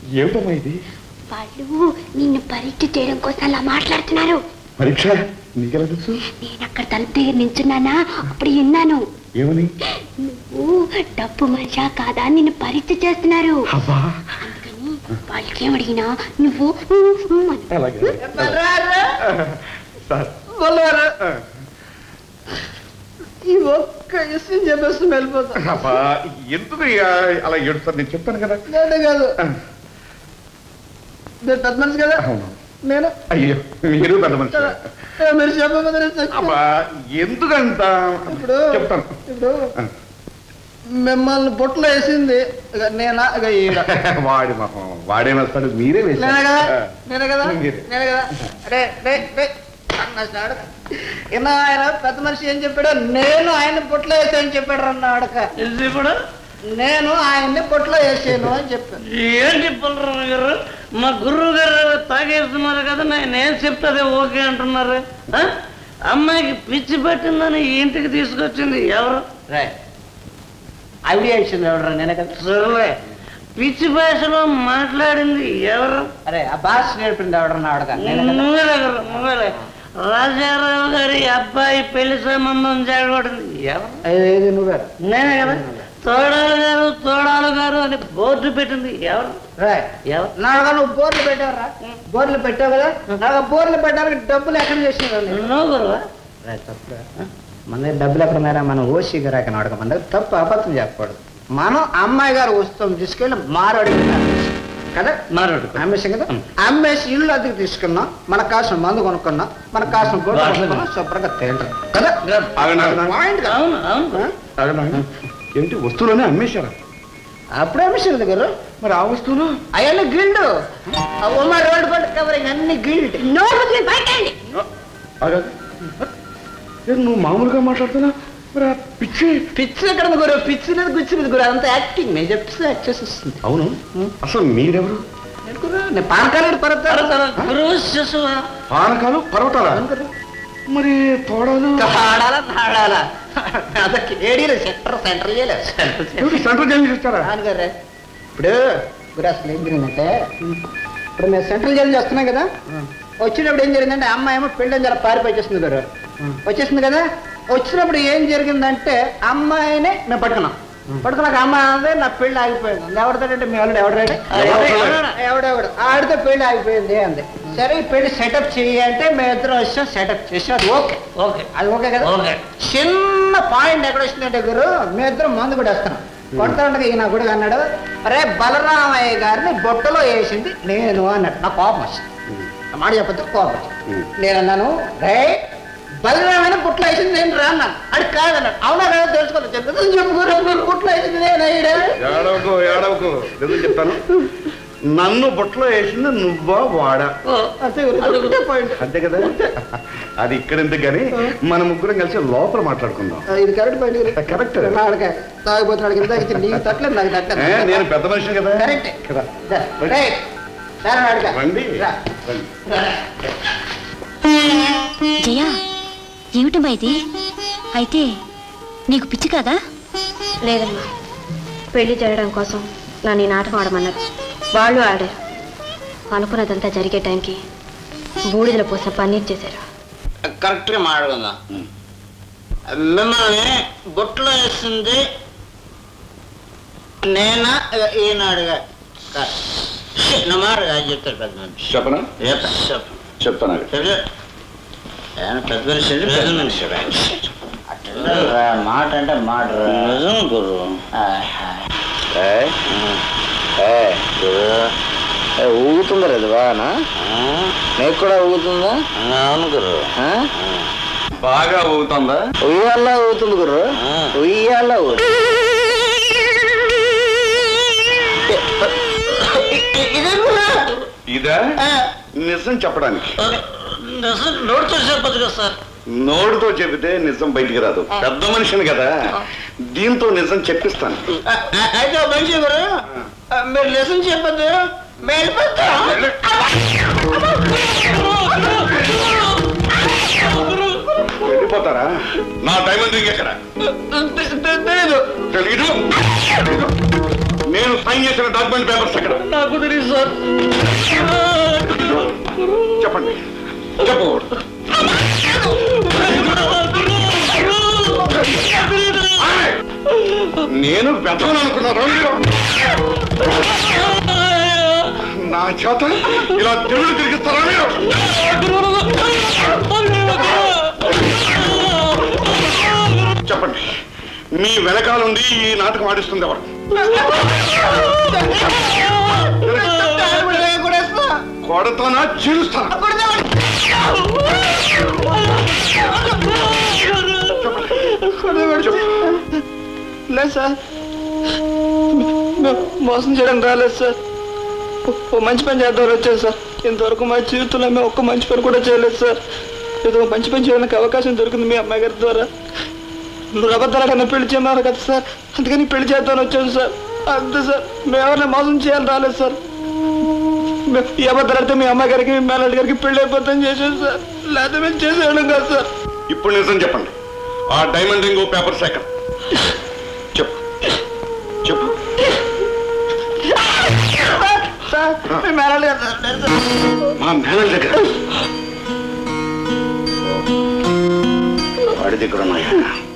ఏమిటమ్మా ఇది? వాళ్ళు నిన్ను పరీక్ష చేయడం కోసం అలా మాట్లాడుతున్నారు. పరీక్ష? నీకెలా తెలుసు? నేను అక్కడ తలుపు దగ్గర నించున్నానా, అప్పుడు విన్నాను. ఏమని? నువ్వు డబ్బు మనిషా కాదా నిన్ను పరీక్ష చేస్తున్నారు. అందుకని వాళ్ళకేం అడిగినా నువ్వు ఈ ఒక్క విషయం చెప్పేసి వెళ్ళిపోతా. ఎందుకు అలా ఏడుస్తారు? నేను చెప్తాను కదా. కాదు, మీరు పెద్ద మనిషి కదా, నేను అయ్యో మీరు పెద్ద మనిషి. మీరు చెప్పబోతే ఎందుకంత ఇప్పుడు చెప్తాను. ఇప్పుడు మిమ్మల్ని బొట్లో వేసింది నేనా? వాడి మొహం వాడేమొస్తాడు? మీరే వేసారు. నేనే కదా. ఆయన పెద్ద మనిషి ఏం చెప్పాడు? నేను ఆయన బొట్లో వేసాను చెప్పాడు అన్నాడక. ఇప్పుడు నేను ఆయన్ని బొట్లో వేసాను అని చెప్పాను. ఏం చెప్పారు గారు? మా గురువు గారు తాగేస్తున్నారు కదా, నేను చెప్తాదే ఓకే అంటున్నారు. అమ్మాయికి పిచ్చి పట్టిందని ఇంటికి తీసుకొచ్చింది ఎవరు? ఐడియా ఇచ్చింది ఎవరు? నేనే కదా. సర్లే, పిచ్చి భాషలో మాట్లాడింది ఎవరు? అరే ఆ భాష నేర్పింది ఎవడన్నా అడగ. నువ్వేలే రాజారావు గారి అబ్బాయి పెళ్లి సంబంధం జరగబడింది ఎవరు? నువ్వే. నేనే కదా. తోడాలు గారు అని బోర్డు పెట్టింది ఎవరు? నాకు నువ్వు బోర్లు పెట్టావరా? బోర్లు పెట్టావు కదా, నాకు బోర్లు పెట్టడానికి డబ్బులు ఎక్కడ చేసినావు? మన దగ్గర డబ్బులు ఎక్కడ ఉన్నారా? మనం ఓసీ గారు ఎక్కడ అడగ. మన దగ్గర తప్పు అబద్ధం చెప్పకూడదు. మనం అమ్మాయి గారు వస్తాం తీసుకెళ్ళి మారోడి కదా, మారోడి అమ్మేసాం కదా. అమ్మేసి ఇల్లు అద్దెకి తీసుకున్నాం, మనకు కాసిన మందు కొనుక్కున్నాం, మనకు కాసిన గొడ్డు కొనుక్కున్నాం, శుభ్రంగా తేలింటాం కదా. ఏంటి వస్తువులోనే అమ్మేశారా? అప్పుడే అమ్మేసారు దగ్గర. మరి ఆ వస్తువులు అవన్నీ గిల్డ్ రోడ్డు పట్టు కవరింగ్ అన్ని గిల్డ్. నువ్వు మామూలుగా మాట్లాడుతున్నా? మరి ఆ పిచ్చి పిచ్చి ఎక్కడ గురు? పిచ్చి లేదు గుచ్చి లేదు గురు, అంతా యాక్టింగ్. నేను చెప్తే యాక్ట్ చేసి వస్తుంది. అవును, అసలు మీరెవరు? నేను పానకాలు పానకాలు పర్వతాలా? మరి తోడాలు నాడాలా అదొక ఏడీలో సెంటర్ చేయలేదు. సెంట్రల్ జైలు చేస్తారా? ఇప్పుడు గురు అసలు ఏం జరిగిందంటే, ఇప్పుడు మేము సెంట్రల్ జైలు చేస్తున్నాం కదా, వచ్చినప్పుడు ఏం జరిగిందంటే అమ్మాయి ఏమో పెళ్ళని చాలా పారిపోయి వచ్చేస్తుంది గురు. వచ్చేసింది కదా, వచ్చినప్పుడు ఏం జరిగిందంటే అమ్మాయిని మేము పట్టుకున్నాం. పట్టుకున్నాక అమ్మాయి అన్నది నా పెళ్లి ఆగిపోయింది. ఎవరిదంటే మీ వాళ్ళు ఎవడెవడు ఆడితే పెళ్లి ఆగిపోయింది అంది. సరే ఈ పెళ్లి సెటప్ చెయ్యి అంటే మేము ఇద్దరం వచ్చాం, సెటప్ చేసి అది ఓకే ఓకే అది ఓకే కదా. చిన్న పాయింట్ ఎక్కడ వచ్చిందంటే గురు, మేము ఇద్దరం మందు కూడా వేస్తున్నాం. కొడతాండగా ఈయన కూడా అన్నాడు, అరే బలరామయ్య గారిని బొట్టలో వేసింది నేను అన్నాడు. నా కోపం వచ్చింది, మాట చెప్పద్దు కోపం వచ్చింది. నేను అన్నాను, రే బలరామైన బుట్లో వేసింది నేను రా అన్నాను. అది కాదన్నాడు. అవునా కదా తెలుసుకోలేదు. చెప్పుకోరు బుట్లో వేసింది ఏడవకు ఏడవకు చెప్తాను. నన్ను బుట్టలో వేసింది నువ్వా వాడా? అంతే కదా. అది ఇక్కడ ఎందుకు కానీ మన ముగ్గురం కలిసి లోపల మాట్లాడుకుందాం. ఇది కరెక్ట్ పాయింట్. కరెక్ట్. తాగిపోతున్నాడు ఇంత నీకు తట్టలేదు, నాకు తట్టలేదు. నేను పెద్ద మనిషిని కదా. కరెక్ట్ కదా. రండి. జయా, ఏమిటమ్మా ఇది? అయితే నీకు పిచ్చి కదా? లేదమ్మా, పెళ్లి జరగడం కోసం నన్ను ఈ నాటకం ఆడమన్నారు. వాళ్ళు ఆడారు. అనుకున్నదంతా జరిగే టైంకి బూడిదల పోసిన పన్నీర్ చేశారు. కరెక్ట్గా మాట్లాడుకుందాం. మిమ్మల్ని బొట్లో వేసింది నేనా ఈనాడుగా నా మాట చెప్తారు పెద్ద మనిషి. చెప్పనా? చెప్తాను. పెద్ద మనిషి మాట అంటే మాట నిజం గురు. ఊగుతుందా లేదు బాగా? నీకు కూడా ఊగుతుందా? అవును గురు. బాగా ఊగుతుందా? ఉయ్యాలా ఊగుతుంది గురు, ఉయ్యాలా ఊగుతుంది. ఇదా నిజం చెప్పడానికి? నోటితో చెప్పదు కదా సార్. నోటితో చెబితే నిజం బయటికి రాదు. పెద్ద మనిషిని కదా, దీంతో నిజం చెప్పిస్తాను. అయితే మంచి గురు, మీరు నిజం చెప్పద్దు, వెళ్ళిపోతారా? నా టైం అంతా ఇంకెక్కడ తెలీదు. నేను సైన్ చేసిన డాక్యుమెంట్ పేపర్స్ ఎక్కడ? నాకు తెలియదు సార్. చెప్పండి, చెప్పు. నేను పెద్దవని అనుకున్నాను. నా చేత ఇలా తిరుగుడు తిరిగిస్తారా మీరు? చెప్పండి, మీ వెనకాలండి ఈ నాటకం ఆడిస్తుంది ఎవరు? కొడతానా చీలుస్తానా? లేదు సార్, మోసం చేయడం రాలేదు సార్. ఓ మంచి పని చేద్దామని వచ్చాను సార్. ఇంతవరకు మా జీవితంలో మేము ఒక్క మంచి పని కూడా చేయలేదు సార్. ఏదో మంచి పని చేయడానికి అవకాశం దొరికింది మీ అమ్మాయి గారి ద్వారా. నువ్వు అబద్ధాలకన్నా పెళ్లి చేయమన్నారు కదా సార్, అందుకని పెళ్లి చేద్దామని వచ్చాను సార్. అంతే సార్, మేము ఎవరిని మోసం చేయాలని రాలేదు సార్. ఈ అబద్ధాలతో మీ అమ్మాయి గారికి మీ మేనల్లి గారికి పెళ్లి అయిపోతాం చేశాను సార్. లేకపోతే మేము చేసేవాళ్ళం కాదు సార్. ఇప్పుడు నిజం చెప్పండి, ఆ డైమండ్ రింగ్ పేపర్స్ ఎక్కడ? చెప్పు చెప్పు. మీ మేనల్లి గారు మా మేనల్ దగ్గర, వాడి దగ్గర ఉన్నాయా?